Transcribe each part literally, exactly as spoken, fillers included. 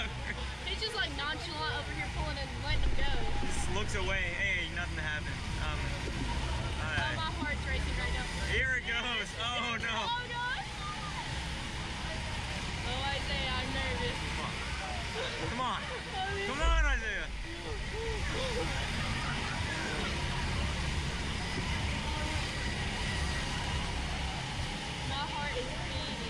He's just like nonchalant over here pulling and letting him go. Just looks away. Hey, nothing happened. Um, oh, my heart's racing right now. Here it goes. Oh no. Oh no. Oh, Isaiah, I'm nervous. Come on. Come on, Isaiah. My heart is beating.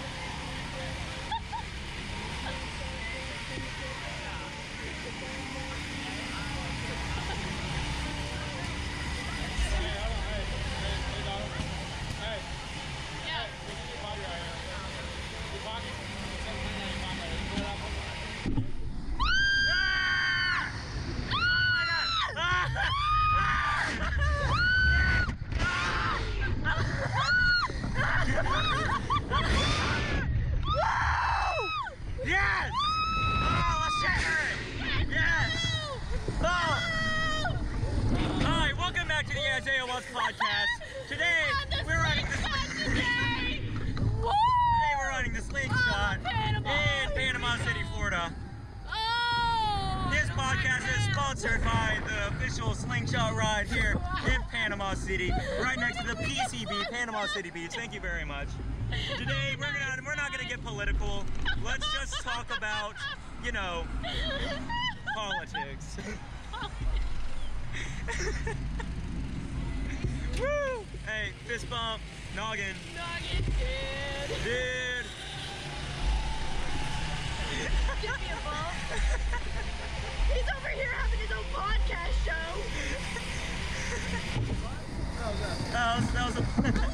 Yes! Oh, let's share it! Yes! Oh! Alright, welcome back to the Isaiah Wells podcast. Today, we're running the Today! Today we're running the slingshot Oh, Panama. in Panama City, Florida. Oh! This podcast is sponsored by the official slingshot ride here in Panama City, right next to the P C B, Panama City Beach. Thank you very much. Today we're gonna we're not gonna get political. Let's just talk about, you know, politics. Woo! Hey, fist bump, noggin. Noggin, dude. Dude. Give me a bump. He's over here having his own podcast show. That was, that was a